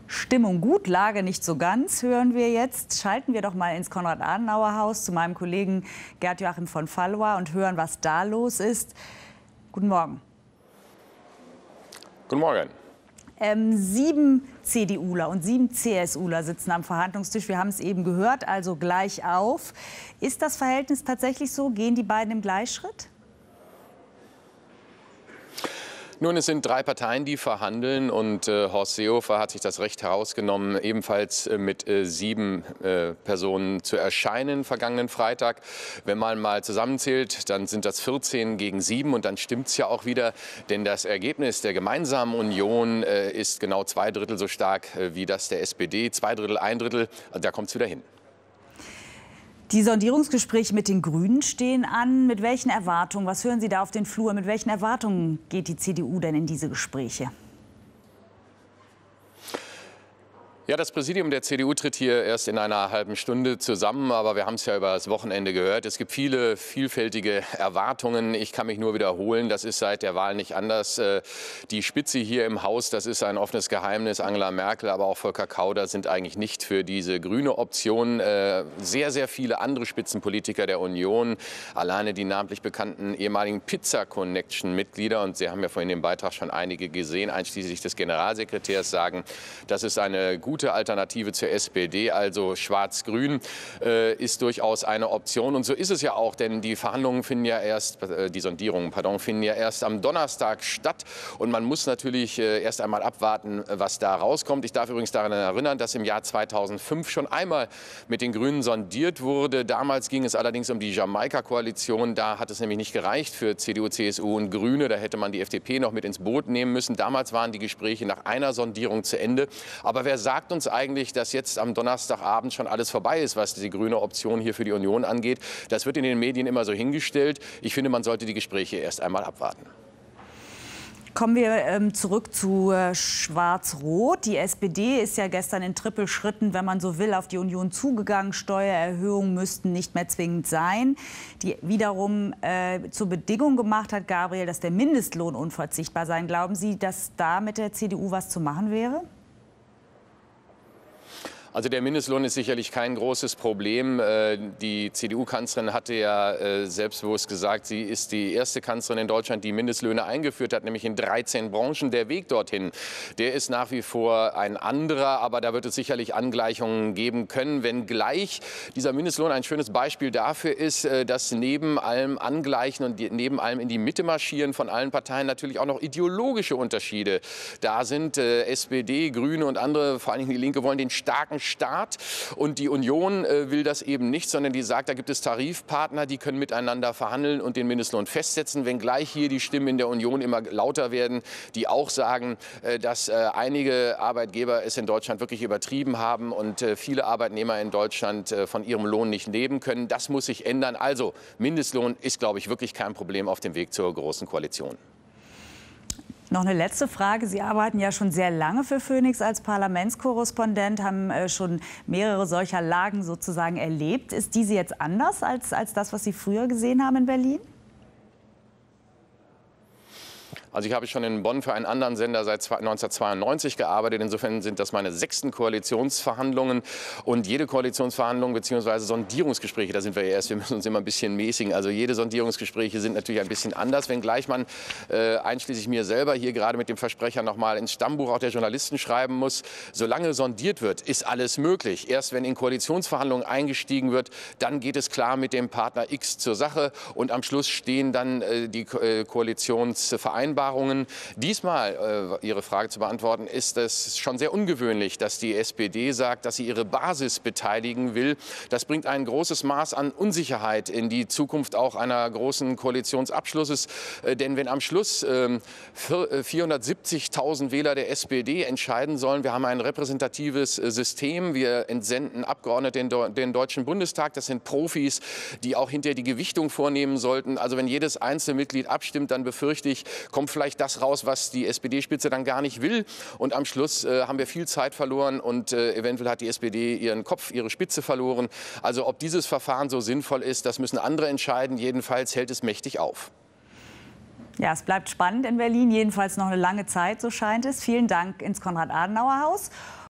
Stimmung gut, Lage nicht so ganz, hören wir jetzt. Schalten wir doch mal ins Konrad-Adenauer-Haus zu meinem Kollegen Gerd-Joachim von Fallowa und hören, was da los ist. Guten Morgen. Guten Morgen. 7 CDUler und 7 CSUler sitzen am Verhandlungstisch. Wir haben es eben gehört, also gleich auf. Ist das Verhältnis tatsächlich so? Gehen die beiden im Gleichschritt? Nun, es sind 3 Parteien, die verhandeln, und Horst Seehofer hat sich das Recht herausgenommen, ebenfalls mit 7 Personen zu erscheinen vergangenen Freitag. Wenn man mal zusammenzählt, dann sind das 14 gegen 7, und dann stimmt es ja auch wieder, denn das Ergebnis der gemeinsamen Union ist genau 2/3 so stark wie das der SPD, 2/3, 1/3, also da kommt es wieder hin. Die Sondierungsgespräche mit den Grünen stehen an. Mit welchen Erwartungen, was hören Sie da auf den Flur, mit welchen Erwartungen geht die CDU denn in diese Gespräche? Ja, das Präsidium der CDU tritt hier erst in einer halben Stunde zusammen, aber wir haben es ja über das Wochenende gehört. Es gibt viele vielfältige Erwartungen. Ich kann mich nur wiederholen, das ist seit der Wahl nicht anders. Die Spitze hier im Haus, das ist ein offenes Geheimnis. Angela Merkel, aber auch Volker Kauder sind eigentlich nicht für diese grüne Option. Sehr, sehr viele andere Spitzenpolitiker der Union, alleine die namentlich bekannten ehemaligen Pizza-Connection-Mitglieder, und Sie haben ja vorhin den Beitrag schon einige gesehen, einschließlich des Generalsekretärs, sagen, das ist eine gute Alternative zur SPD, also Schwarz-Grün ist durchaus eine Option. Und so ist es ja auch, denn die Verhandlungen finden ja erst, die Sondierungen, finden ja erst am Donnerstag statt. Und man muss natürlich erst einmal abwarten, was da rauskommt. Ich darf übrigens daran erinnern, dass im Jahr 2005 schon einmal mit den Grünen sondiert wurde. Damals ging es allerdings um die Jamaika-Koalition. Da hat es nämlich nicht gereicht für CDU, CSU und Grüne. Da hätte man die FDP noch mit ins Boot nehmen müssen. Damals waren die Gespräche nach einer Sondierung zu Ende. Aber wer sagt uns eigentlich, dass jetzt am Donnerstagabend schon alles vorbei ist, was die grüne Option hier für die Union angeht? Das wird in den Medien immer so hingestellt. Ich finde, man sollte die Gespräche erst einmal abwarten. Kommen wir zurück zu Schwarz-Rot. Die SPD ist ja gestern in Trippelschritten, wenn man so will, auf die Union zugegangen. Steuererhöhungen müssten nicht mehr zwingend sein. Die wiederum zur Bedingung gemacht hat, Gabriel, dass der Mindestlohn unverzichtbar sei. Glauben Sie, dass da mit der CDU was zu machen wäre? Also der Mindestlohn ist sicherlich kein großes Problem. Die CDU-Kanzlerin hatte ja selbstbewusst gesagt, sie ist die erste Kanzlerin in Deutschland, die Mindestlöhne eingeführt hat, nämlich in 13 Branchen. Der Weg dorthin, der ist nach wie vor ein anderer, aber da wird es sicherlich Angleichungen geben können, wenngleich dieser Mindestlohn ein schönes Beispiel dafür ist, dass neben allem Angleichen und neben allem in die Mitte marschieren von allen Parteien natürlich auch noch ideologische Unterschiede da sind. SPD, Grüne und andere, vor allem die Linke, wollen den starken Staat, und die Union will das eben nicht, sondern die sagt, da gibt es Tarifpartner, die können miteinander verhandeln und den Mindestlohn festsetzen, wenngleich hier die Stimmen in der Union immer lauter werden, die auch sagen, dass einige Arbeitgeber es in Deutschland wirklich übertrieben haben und viele Arbeitnehmer in Deutschland von ihrem Lohn nicht leben können. Das muss sich ändern. Also Mindestlohn ist, glaube ich, wirklich kein Problem auf dem Weg zur Großen Koalition. Noch eine letzte Frage. Sie arbeiten ja schon sehr lange für Phoenix als Parlamentskorrespondent, haben schon mehrere solcher Lagen sozusagen erlebt. Ist diese jetzt anders als das, was Sie früher gesehen haben in Berlin? Also ich habe schon in Bonn für einen anderen Sender seit 1992 gearbeitet. Insofern sind das meine 6. Koalitionsverhandlungen. Und jede Koalitionsverhandlung bzw. Sondierungsgespräche, da sind wir ja erst, wir müssen uns immer ein bisschen mäßigen. Also jede Sondierungsgespräche sind natürlich ein bisschen anders, wenngleich man einschließlich mir selber hier gerade mit dem Versprecher noch mal ins Stammbuch auch der Journalisten schreiben muss, solange sondiert wird, ist alles möglich. Erst wenn in Koalitionsverhandlungen eingestiegen wird, dann geht es klar mit dem Partner X zur Sache, und am Schluss stehen dann die Koalitionsvereinbarungen. Diesmal, Ihre Frage zu beantworten, ist es schon sehr ungewöhnlich, dass die SPD sagt, dass sie ihre Basis beteiligen will. Das bringt ein großes Maß an Unsicherheit in die Zukunft auch einer großen Koalitionsabschlusses. Denn wenn am Schluss 470.000 Wähler der SPD entscheiden sollen, wir haben ein repräsentatives System, wir entsenden Abgeordnete in den Deutschen Bundestag, das sind Profis, die auch hinterher die Gewichtung vornehmen sollten. Also wenn jedes einzelne Mitglied abstimmt, dann befürchte ich, kommt vielleicht das raus, was die SPD-Spitze dann gar nicht will. Und am Schluss haben wir viel Zeit verloren, und eventuell hat die SPD ihren Kopf, ihre Spitze verloren. Also ob dieses Verfahren so sinnvoll ist, das müssen andere entscheiden. Jedenfalls hält es mächtig auf. Ja, es bleibt spannend in Berlin, jedenfalls noch eine lange Zeit, so scheint es. Vielen Dank ins Konrad-Adenauer-Haus.